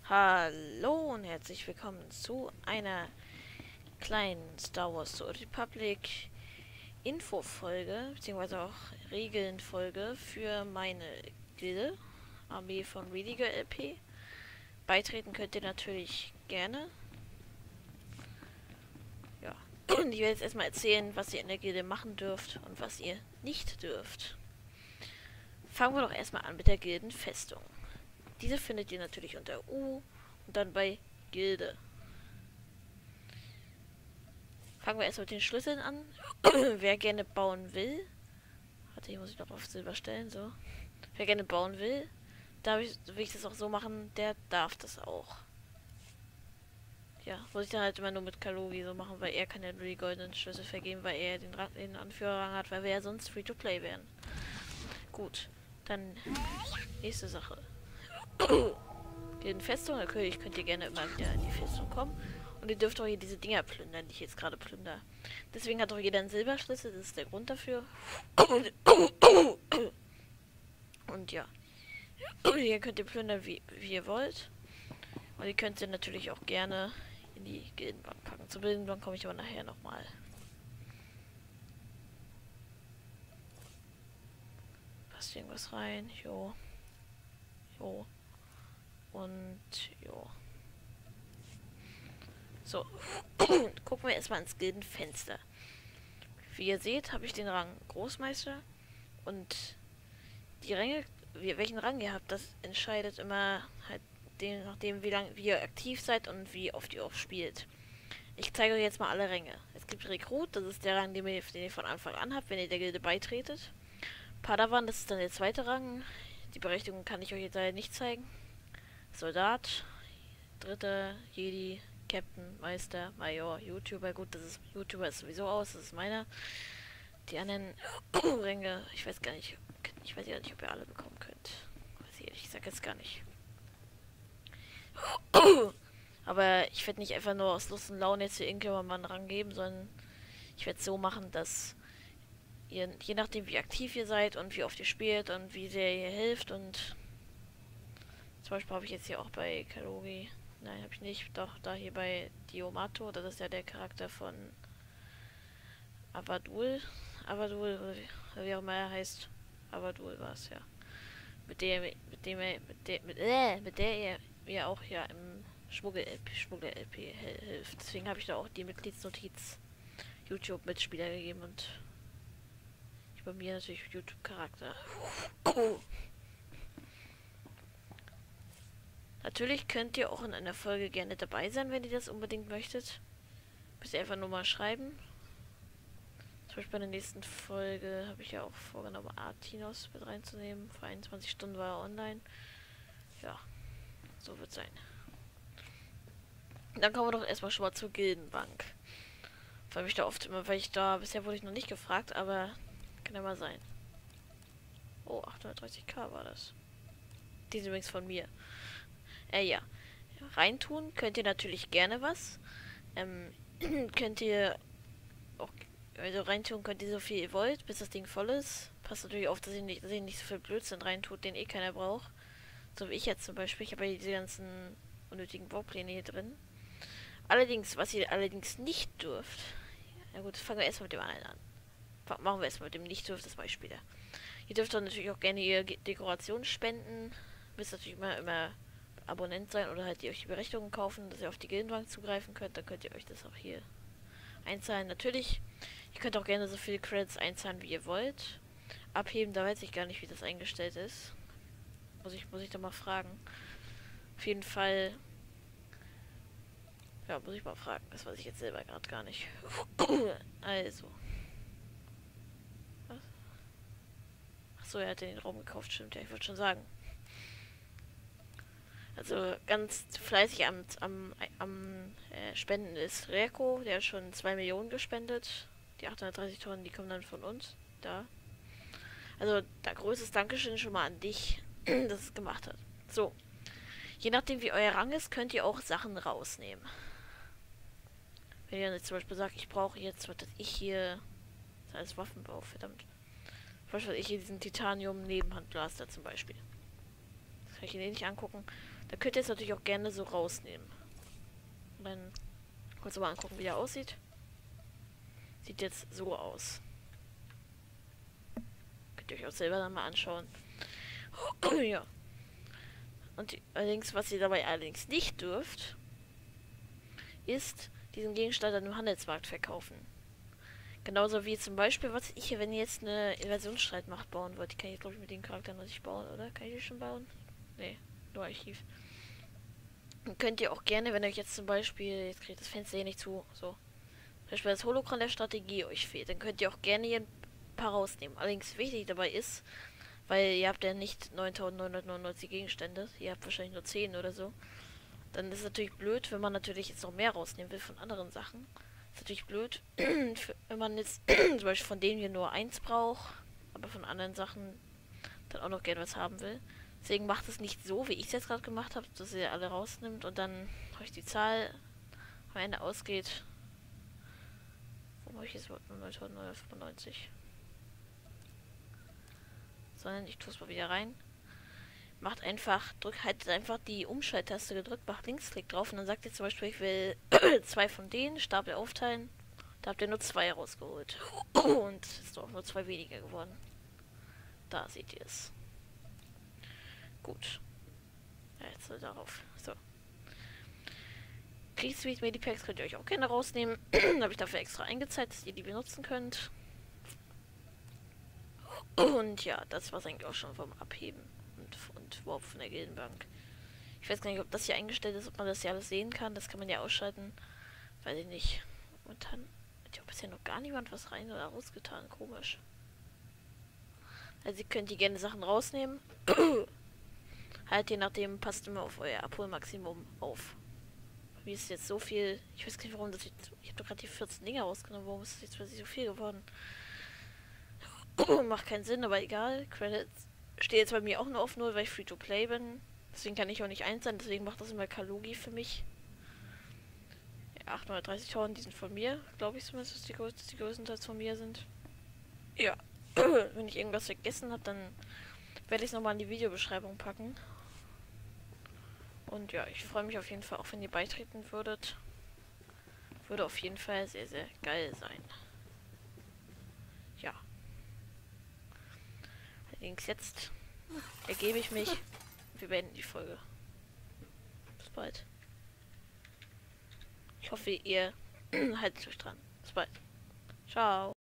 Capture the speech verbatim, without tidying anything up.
Hallo und herzlich willkommen zu einer kleinen Star Wars The Old Republic Info-Folge, beziehungsweise auch Regeln-Folge für meine Gilde, Armee von Rediger L P. Beitreten könnt ihr natürlich gerne. Ja. Und ich werde jetzt erstmal erzählen, was ihr in der Gilde machen dürft und was ihr nicht dürft. Fangen wir doch erstmal an mit der Gildenfestung. Diese findet ihr natürlich unter U und dann bei Gilde. Fangen wir erst mit den Schlüsseln an. Wer gerne bauen will. Warte, hier muss ich noch auf Silber stellen, so. Wer gerne bauen will, da ich, will ich das auch so machen, der darf das auch. Ja, muss ich dann halt immer nur mit Kalogi so machen, weil er kann ja nur die goldenen Schlüssel vergeben, weil er den, den Anführerrang hat, weil wir ja sonst Free-to-Play wären. Gut, dann nächste Sache. Gildenfestung, der König, könnt ihr gerne immer wieder in die Festung kommen. Und ihr dürft auch hier diese Dinger plündern, die ich jetzt gerade plündere. Deswegen hat auch jeder einen Silberschlüssel, das ist der Grund dafür. Und ja. Hier könnt ihr plündern, wie, wie ihr wollt. Und ihr könnt sie natürlich auch gerne in die Gildenbank packen. Zur Gildenbank komme ich aber nachher nochmal. Passt irgendwas rein? Jo. Jo. Und jo. So. Gucken wir erstmal ins Gildenfenster. Wie ihr seht, habe ich den Rang Großmeister. Und die Ränge, wie, welchen Rang ihr habt, das entscheidet immer halt dem, nachdem, wie lange wie ihr aktiv seid und wie oft ihr auch spielt. Ich zeige euch jetzt mal alle Ränge. Es gibt Rekrut, das ist der Rang, den ihr, den ihr von Anfang an habt, wenn ihr der Gilde beitretet. Padawan, das ist dann der zweite Rang. Die Berechtigung kann ich euch jetzt leider nicht zeigen. Soldat, dritter, Jedi, Captain, Meister, Major, YouTuber. Gut, das ist YouTuber ist sowieso aus, das ist meiner. Die anderen Ränge, ich weiß gar nicht, ich weiß ja nicht, ob ihr alle bekommen könnt. Weiß ich, ich sag jetzt gar nicht. Aber ich werde nicht einfach nur aus Lust und Laune jetzt hier irgendjemandem mal einen Rang geben, sondern ich werde es so machen, dass ihr, je nachdem wie aktiv ihr seid und wie oft ihr spielt und wie sehr ihr hilft und zum Beispiel habe ich jetzt hier auch bei Kalogi, nein, habe ich nicht, doch, da hier bei Diomato, das ist ja der Charakter von Avadul, Avadul, oder wie, wie auch immer er heißt, Avadul war es, ja. Mit der, mit dem er, mit der, mit, äh, mit der er mir auch ja im Schmuggel-L P, Schmuggel-L P hilft. Deswegen habe ich da auch die Mitgliedsnotiz YouTube-Mitspieler gegeben und ich bei mir natürlich YouTube-Charakter. Natürlich könnt ihr auch in einer Folge gerne dabei sein, wenn ihr das unbedingt möchtet. Müsst ihr einfach nur mal schreiben. Zum Beispiel bei der nächsten Folge habe ich ja auch vorgenommen, Artinos mit reinzunehmen. Vor einundzwanzig Stunden war er online. Ja, so wird es sein. Dann kommen wir doch erstmal schon mal zur Gildenbank. Weil mich da oft immer, weil ich da, bisher wurde ich noch nicht gefragt, aber kann ja mal sein. Oh, achthundertdreißig K war das. Die sind übrigens von mir. Äh, ja. Reintun könnt ihr natürlich gerne was. Ähm, könnt ihr auch, also reintun könnt ihr so viel ihr wollt, bis das Ding voll ist. Passt natürlich auf, dass ihr nicht, dass ihr nicht so viel Blödsinn reintut, den eh keiner braucht. So wie ich jetzt zum Beispiel. Ich habe ja diese ganzen unnötigen Baupläne hier drin. Allerdings, was ihr allerdings nicht dürft. Na gut, fangen wir erstmal mit dem anderen an. Machen wir erstmal mit dem nicht dürft, das Beispiel. Ihr dürft dann natürlich auch gerne ihr Dekoration spenden. Müsst natürlich immer, immer Abonnent sein oder halt ihr euch die Berechtigungen kaufen, dass ihr auf die Gildenbank zugreifen könnt. Dann könnt ihr euch das auch hier einzahlen. Natürlich, ihr könnt auch gerne so viele Credits einzahlen, wie ihr wollt. Abheben, da weiß ich gar nicht, wie das eingestellt ist. Muss ich, muss ich da mal fragen. Auf jeden Fall. Ja, muss ich mal fragen. Das weiß ich jetzt selber gerade gar nicht. Also. Was? Achso, er hat den Raum gekauft, stimmt. Ja, ich wollte schon sagen. Also ganz fleißig am, am, am äh, Spenden ist Rerko. Der hat schon zwei Millionen gespendet. Die achthundertdreißig Tonnen, die kommen dann von uns. Da. Also, da größtes Dankeschön schon mal an dich, dass es gemacht hat. So. Je nachdem, wie euer Rang ist, könnt ihr auch Sachen rausnehmen. Wenn ihr jetzt zum Beispiel sagt, ich brauche jetzt, was ich hier. Das ist alles Waffenbau, verdammt. Zum Beispiel ich hier diesen Titanium-Nebenhandblaster zum Beispiel. Das kann ich mir nicht angucken. Da könnt ihr es natürlich auch gerne so rausnehmen. Und dann kurz mal angucken, wie der aussieht. Sieht jetzt so aus. Könnt ihr euch auch selber dann mal anschauen. Ja. Und die, allerdings, was ihr dabei allerdings nicht dürft, ist diesen Gegenstand an dem Handelsmarkt verkaufen. Genauso wie zum Beispiel, was ich hier, wenn ihr jetzt eine Invasionsstreitmacht bauen wollt. Die kann ich, glaube ich, mit den Charakteren noch nicht bauen, oder? Kann ich die schon bauen? Nee, nur Archiv. Dann könnt ihr auch gerne, wenn euch jetzt zum Beispiel, jetzt kriegt das Fenster hier nicht zu, so. Zum Beispiel das Holocron der Strategie euch fehlt, dann könnt ihr auch gerne hier ein paar rausnehmen. Allerdings wichtig dabei ist, weil ihr habt ja nicht neuntausendneunhundertneunundneunzig Gegenstände, ihr habt wahrscheinlich nur zehn oder so. Dann ist es natürlich blöd, wenn man natürlich jetzt noch mehr rausnehmen will von anderen Sachen. Ist natürlich blöd, wenn man jetzt zum Beispiel von denen hier nur eins braucht, aber von anderen Sachen dann auch noch gerne was haben will. Deswegen macht es nicht so, wie ich es jetzt gerade gemacht habe, dass ihr alle rausnimmt und dann euch die Zahl am Ende ausgeht. Wo habe ich jetzt überhaupt nur neuntausendneunhundertfünfundneunzig? Sondern ich tue es mal wieder rein. Macht einfach, drückt halt einfach die Umschalttaste gedrückt, macht Linksklick drauf und dann sagt ihr zum Beispiel, ich will zwei von denen, Stapel aufteilen. Da habt ihr nur zwei rausgeholt. Und es ist doch nur zwei weniger geworden. Da seht ihr es. Gut. Ja, jetzt so darauf. So. Kriegsgebiet Medipacks könnt ihr euch auch gerne rausnehmen. Habe ich dafür extra eingezahlt, dass ihr die benutzen könnt. Und ja, das war es eigentlich auch schon vom Abheben. Und, und überhaupt von der Gildenbank. Ich weiß gar nicht, ob das hier eingestellt ist, ob man das hier alles sehen kann. Das kann man ja ausschalten. Weiß ich nicht. Und dann hat ja bisher noch gar niemand was rein oder rausgetan. Komisch. Also ihr könnt die gerne Sachen rausnehmen. Halt je nachdem, passt immer auf euer Abholmaximum auf. Wie ist jetzt so viel... Ich weiß gar nicht, warum das jetzt... Ich habe doch gerade die vierzehn Dinger rausgenommen. Warum ist das jetzt plötzlich so viel geworden? Macht keinen Sinn, aber egal. Credits steht jetzt bei mir auch nur auf null, weil ich Free-to-Play bin. Deswegen kann ich auch nicht eins sein. Deswegen macht das immer Kalogi für mich. Ja, achthundertdreißigtausend, die sind von mir. Glaube ich zumindest, dass die, größ dass die größtenteils von mir sind. Ja. Wenn ich irgendwas vergessen habe, dann werde ich es nochmal in die Videobeschreibung packen. Und ja, ich freue mich auf jeden Fall, auch wenn ihr beitreten würdet. Würde auf jeden Fall sehr, sehr geil sein. Ja. Allerdings jetzt ergebe ich mich. Wir beenden die Folge. Bis bald. Ich hoffe, ihr haltet euch dran. Bis bald. Ciao.